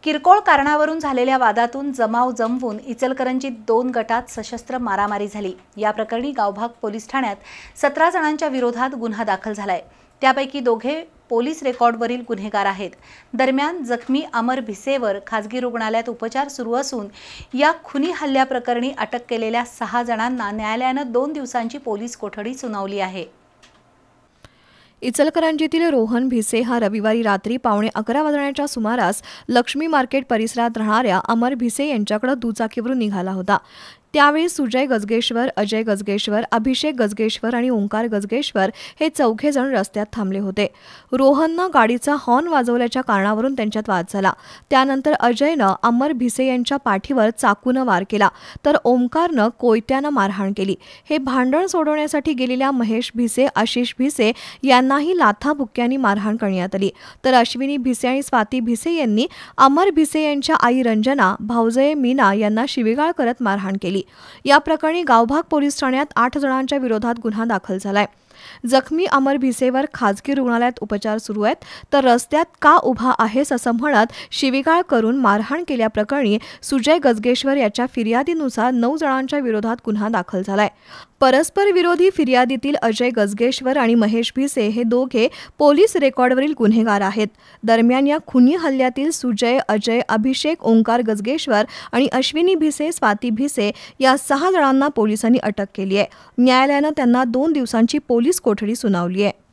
किरकोळ कारणावरून झालेल्या वादातून जमाव जमवून इचलकरंजीत 2 गटात सशस्त्र मारामारी झाली। या प्रकरणी गावभाग पोलीस ठाण्यात 17 जणांच्या विरोधात गुन्हा दाखल झालाय। त्यापैकी दोघे पोलीस रेकॉर्डवरील गुन्हेगार आहेत। दरम्यान जखमी अमर भिसेवर खासगी रुग्णालयात उपचार सुरू असून या खुनी हल्ल्याप्रकरणी अटक केलेल्या 6 जणांना न्यायालयाने 2 दिवसांची पोलीस कोठडी सुनावली आहे। इचलकरंजीतील रोहन भिसे हा रविवारी रात्री 11:15 वाजण्याच्या सुमारास लक्ष्मी मार्केट परिसरात राहणाऱ्या अमर भिसे यांच्याकडे दुचाकीवरून निघाला होता। त्यावेळी सुजय गजगेश्वर, अजय गजगेश्वर, अभिषेक गजगेश्वर आणि ओंकार गजगेश्वर हे चौघे जण रस्त्यात थांबले होते। रोहननं गाडीचा हॉर्न वाजवल्याच्या कारणावरून त्यांच्यात वाद झाला। त्यानंतर अजयनं अमर भिसे यांच्या पाठीवर चाकूनं वार केला, तर ओंकारनं कोयत्यानं मारहाण केली। हे भांडण सोडवण्यासाठी गेलेल्या महेश भिसे, आशिष भिसे यांनाही लाथाबुक्क्यांनी मारहाण करण्यात आली। तर अश्विनी भिसे आणि स्वाती भिसे यांनी अमर भिसे यांच्या आई रंजना, भाऊजय मीना यांना शिवीगाळ करत मारहाण केली। या प्रकरणी गावभाग पोलीस ठाण्यात 8 जणांच्या विरोधात गुन्हा दाखल झालाय। जखमी अमर भिसेवर खासगी रुग्णालयात उपचार सुरू आहेत, तर रस्त्यात का उभा आहेस असं म्हणत शिवीगाळ करून मारहाण केल्याप्रकरणी सुजय गजगेश्वर याच्या फिर्यादीनुसार 9 जणांच्या विरोधात गुन्हा दाखल झालाय। परस्पर विरोधी फिर्यादीतील अजय गजगेश्वर आणि महेश भिसे हे दोघे पोलीस रेकॉर्डवरील गुन्हेगार आहेत। दरम्यान या खुनी हल्ल्यातील सुजय, अजय, अभिषेक, ओंकार गजगेश्वर आणि अश्विनी भिसे, स्वाती भिसे या 6 जणांना पोलिसांनी अटक केली आहे। न्यायालयाने त्यांना 2 दिवसांची पोलीस कोठडी सुनावली आहे।